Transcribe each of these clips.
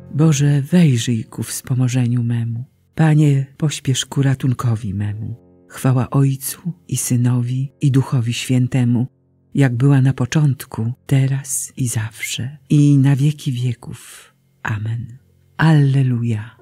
Boże, wejrzyj ku wspomożeniu memu. Panie, pośpiesz ku ratunkowi memu. Chwała Ojcu i Synowi, i Duchowi Świętemu, jak była na początku, teraz i zawsze, i na wieki wieków. Amen. Alleluja.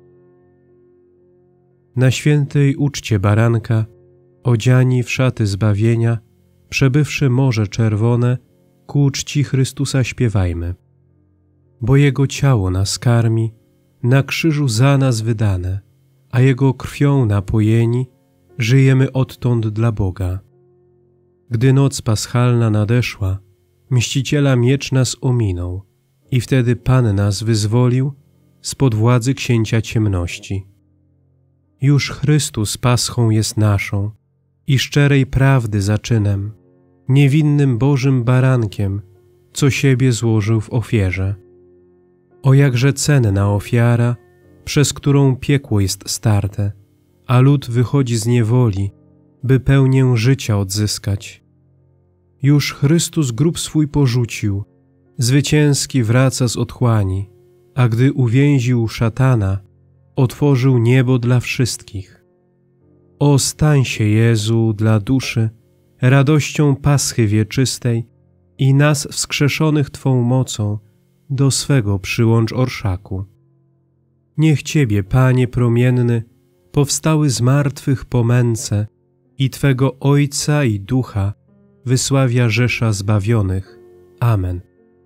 Na świętej uczcie baranka, odziani w szaty zbawienia, przebywszy Morze Czerwone, ku czci Chrystusa śpiewajmy. Bo Jego ciało nas karmi, na krzyżu za nas wydane, a Jego krwią napojeni, żyjemy odtąd dla Boga. Gdy noc paschalna nadeszła, Mściciela miecz nas ominął i wtedy Pan nas wyzwolił spod władzy księcia ciemności. Już Chrystus paschą jest naszą i szczerej prawdy zaczynem, niewinnym Bożym barankiem, co siebie złożył w ofierze. O jakże cenna ofiara, przez którą piekło jest starte, a lud wychodzi z niewoli, by pełnię życia odzyskać. Już Chrystus grób swój porzucił, zwycięski wraca z otchłani, a gdy uwięził szatana, otworzył niebo dla wszystkich. O, stań się, Jezu, dla duszy, radością Paschy wieczystej i nas wskrzeszonych Twą mocą do swego przyłącz orszaku. Niech Ciebie, Panie promienny, powstały z martwych po męce i Twego Ojca i Ducha wysławia rzesza zbawionych. Amen.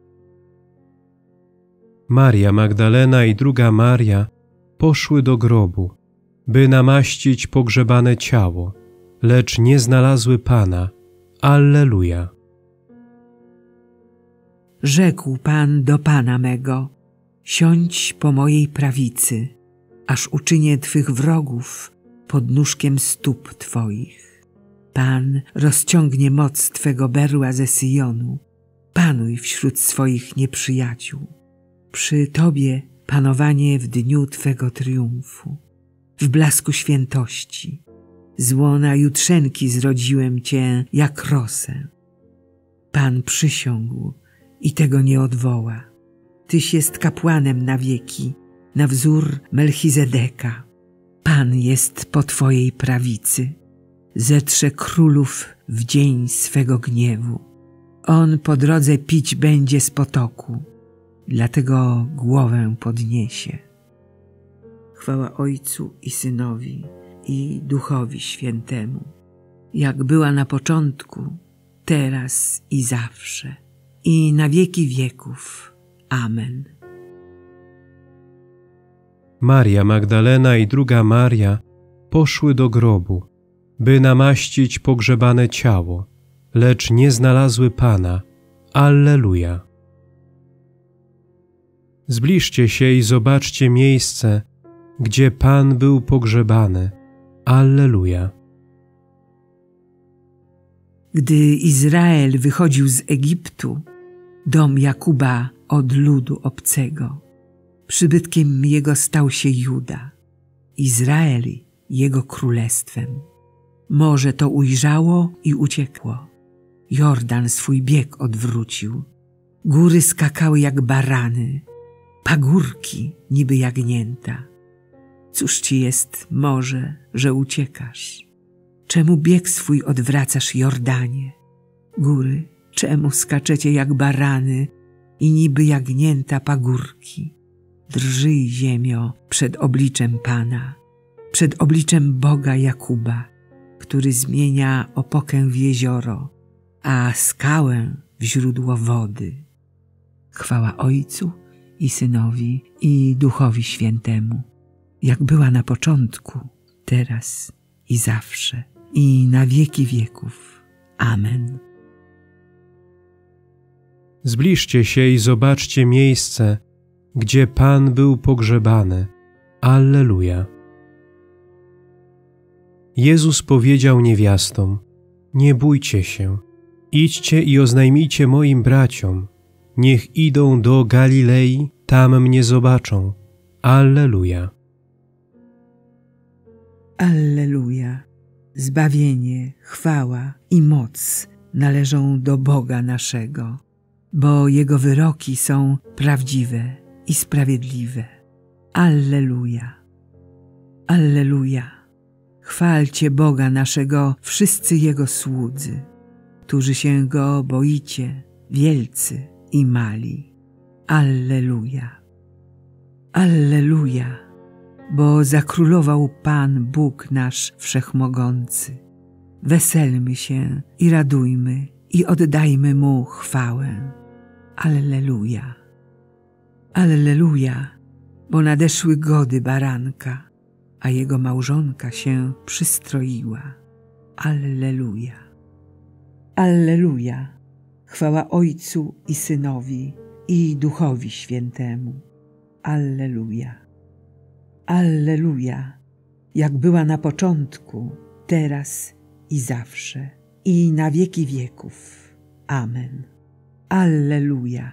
Maria Magdalena i druga Maria poszły do grobu, by namaścić pogrzebane ciało, lecz nie znalazły Pana. Alleluja. Rzekł Pan do Pana mego: siądź po mojej prawicy, aż uczynię Twych wrogów podnóżkiem stóp Twoich. Pan rozciągnie moc Twego berła ze Syjonu. Panuj wśród swoich nieprzyjaciół. Przy Tobie panowanie w dniu Twego triumfu. W blasku świętości, z łona jutrzenki zrodziłem Cię jak rosę. Pan przysiągł i tego nie odwoła. Tyś jest kapłanem na wieki, na wzór Melchizedeka. Pan jest po Twojej prawicy. Zetrze królów w dzień swego gniewu. On po drodze pić będzie z potoku, dlatego głowę podniesie. Chwała Ojcu i Synowi, i Duchowi Świętemu, jak była na początku, teraz i zawsze, i na wieki wieków. Amen. Maria Magdalena i druga Maria poszły do grobu, by namaścić pogrzebane ciało, lecz nie znalazły Pana. Alleluja. Zbliżcie się i zobaczcie miejsce, gdzie Pan był pogrzebany. Alleluja. Gdy Izrael wychodził z Egiptu, dom Jakuba od ludu obcego, przybytkiem jego stał się Juda, Izrael jego królestwem. Morze to ujrzało i uciekło. Jordan swój bieg odwrócił. Góry skakały jak barany, pagórki niby jagnięta. Cóż ci jest, morze, że uciekasz? Czemu bieg swój odwracasz, Jordanie? Góry, czemu skaczecie jak barany i niby jagnięta pagórki? Drżyj, ziemio, przed obliczem Pana, przed obliczem Boga Jakuba, który zmienia opokę w jezioro, a skałę w źródło wody. Chwała Ojcu i Synowi, i Duchowi Świętemu, jak była na początku, teraz i zawsze, i na wieki wieków. Amen. Zbliżcie się i zobaczcie miejsce, gdzie Pan był pogrzebany. Alleluja. Jezus powiedział niewiastom: nie bójcie się, idźcie i oznajmijcie moim braciom, niech idą do Galilei, tam mnie zobaczą. Alleluja. Alleluja. Zbawienie, chwała i moc należą do Boga naszego, bo Jego wyroki są prawdziwe i sprawiedliwe. Alleluja. Alleluja. Chwalcie Boga naszego wszyscy Jego słudzy, którzy się Go boicie, wielcy i mali. Alleluja. Alleluja, bo zakrólował Pan Bóg nasz Wszechmogący. Weselmy się i radujmy i oddajmy Mu chwałę. Alleluja. Alleluja, bo nadeszły gody baranka, a jego małżonka się przystroiła. Alleluja. Alleluja, chwała Ojcu i Synowi i Duchowi Świętemu. Alleluja. Alleluja, jak była na początku, teraz i zawsze, i na wieki wieków. Amen. Alleluja.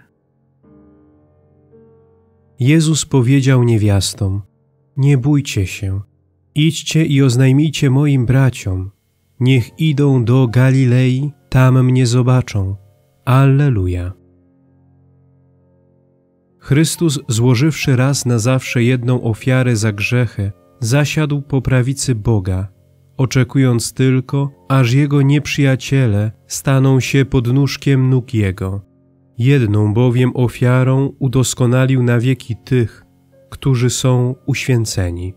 Jezus powiedział niewiastom: nie bójcie się, idźcie i oznajmijcie moim braciom, niech idą do Galilei, tam mnie zobaczą. Alleluja. Chrystus, złożywszy raz na zawsze jedną ofiarę za grzechy, zasiadł po prawicy Boga, oczekując tylko, aż Jego nieprzyjaciele staną się podnóżkiem nóg Jego. Jedną bowiem ofiarą udoskonalił na wieki tych, którzy są uświęceni.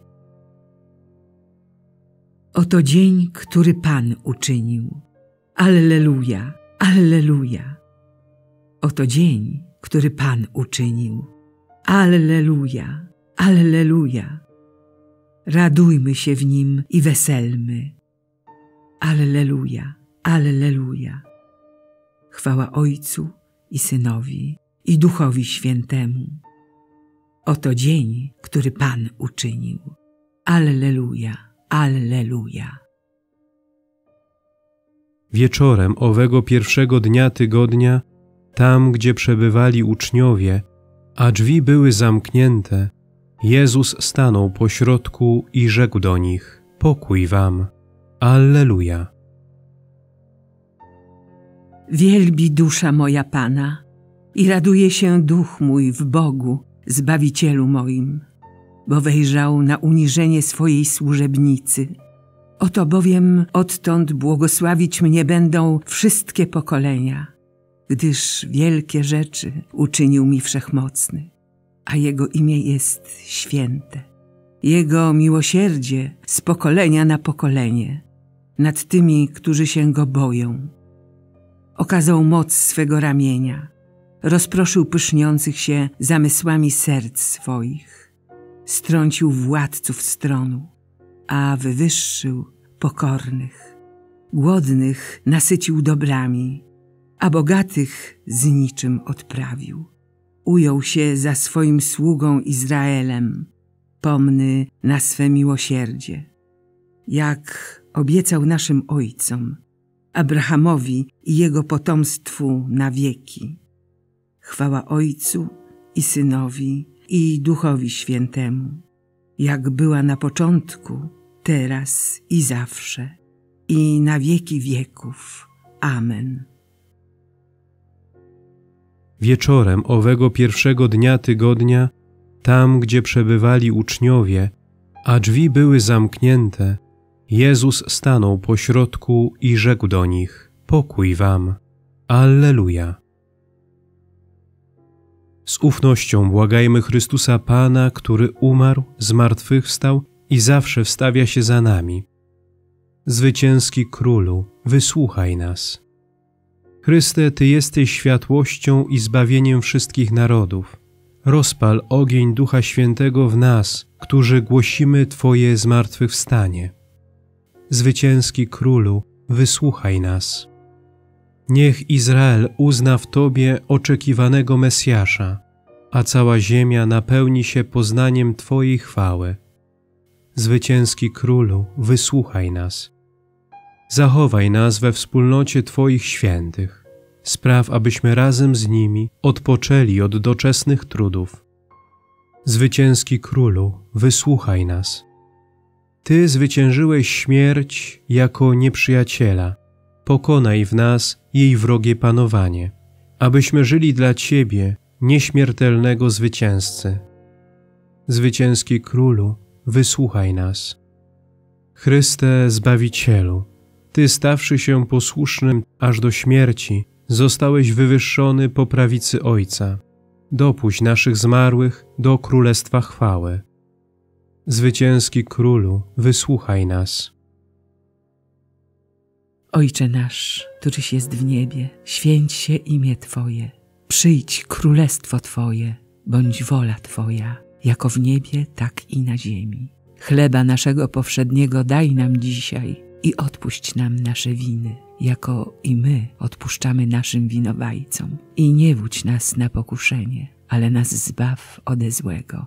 Oto dzień, który Pan uczynił. Alleluja, alleluja. Oto dzień, który Pan uczynił. Alleluja, alleluja. Radujmy się w nim i weselmy. Alleluja, alleluja. Chwała Ojcu i Synowi i Duchowi Świętemu. Oto dzień, który Pan uczynił. Alleluja, alleluja. Wieczorem owego pierwszego dnia tygodnia, tam gdzie przebywali uczniowie, a drzwi były zamknięte, Jezus stanął pośrodku i rzekł do nich: pokój wam. Alleluja. Wielbi dusza moja Pana i raduje się duch mój w Bogu, Zbawicielu moim, bo wejrzał na uniżenie swojej służebnicy. Oto bowiem odtąd błogosławić mnie będą wszystkie pokolenia, gdyż wielkie rzeczy uczynił mi Wszechmocny, a Jego imię jest święte. Jego miłosierdzie z pokolenia na pokolenie nad tymi, którzy się Go boją. Okazał moc swego ramienia, rozproszył pyszniących się zamysłami serc swoich, strącił władców stronu, a wywyższył pokornych. Głodnych nasycił dobrami, a bogatych z niczym odprawił. Ujął się za swoim sługą Izraelem, pomny na swe miłosierdzie, jak obiecał naszym ojcom, Abrahamowi i jego potomstwu na wieki. Chwała Ojcu i Synowi i Duchowi Świętemu, jak była na początku, teraz i zawsze, i na wieki wieków. Amen. Wieczorem owego pierwszego dnia tygodnia, tam gdzie przebywali uczniowie, a drzwi były zamknięte, Jezus stanął pośrodku i rzekł do nich: pokój wam. Alleluja. Z ufnością błagajmy Chrystusa Pana, który umarł, zmartwychwstał i zawsze wstawia się za nami. Zwycięski Królu, wysłuchaj nas. Chryste, Ty jesteś światłością i zbawieniem wszystkich narodów. Rozpal ogień Ducha Świętego w nas, którzy głosimy Twoje zmartwychwstanie. Zwycięski Królu, wysłuchaj nas. Niech Izrael uzna w Tobie oczekiwanego Mesjasza, a cała ziemia napełni się poznaniem Twojej chwały. Zwycięski Królu, wysłuchaj nas. Zachowaj nas we wspólnocie Twoich świętych. Spraw, abyśmy razem z nimi odpoczęli od doczesnych trudów. Zwycięski Królu, wysłuchaj nas. Ty zwyciężyłeś śmierć jako nieprzyjaciela. Pokonaj w nas jej wrogie panowanie, abyśmy żyli dla Ciebie, nieśmiertelnego zwycięzcy. Zwycięski Królu, wysłuchaj nas. Chryste Zbawicielu, Ty, stawszy się posłusznym aż do śmierci, zostałeś wywyższony po prawicy Ojca. Dopuść naszych zmarłych do Królestwa chwały. Zwycięski Królu, wysłuchaj nas. Ojcze nasz, któryś jest w niebie, święć się imię Twoje. Przyjdź królestwo Twoje, bądź wola Twoja, jako w niebie, tak i na ziemi. Chleba naszego powszedniego daj nam dzisiaj i odpuść nam nasze winy, jako i my odpuszczamy naszym winowajcom. I nie wódź nas na pokuszenie, ale nas zbaw ode złego.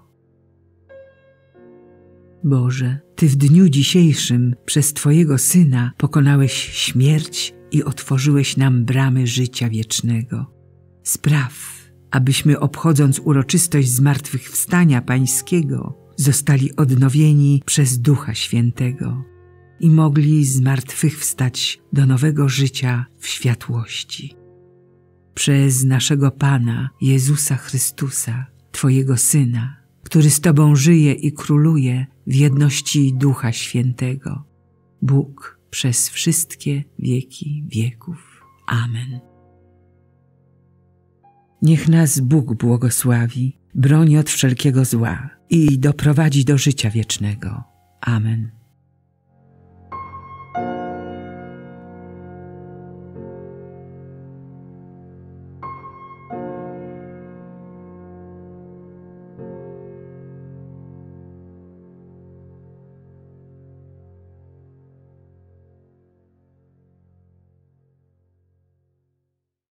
Boże, Ty w dniu dzisiejszym przez Twojego Syna pokonałeś śmierć i otworzyłeś nam bramy życia wiecznego. Spraw, abyśmy obchodząc uroczystość zmartwychwstania Pańskiego, zostali odnowieni przez Ducha Świętego i mogli zmartwychwstać do nowego życia w światłości. Przez naszego Pana Jezusa Chrystusa, Twojego Syna, który z Tobą żyje i króluje w jedności Ducha Świętego, Bóg przez wszystkie wieki wieków. Amen. Niech nas Bóg błogosławi, broni od wszelkiego zła i doprowadzi do życia wiecznego. Amen.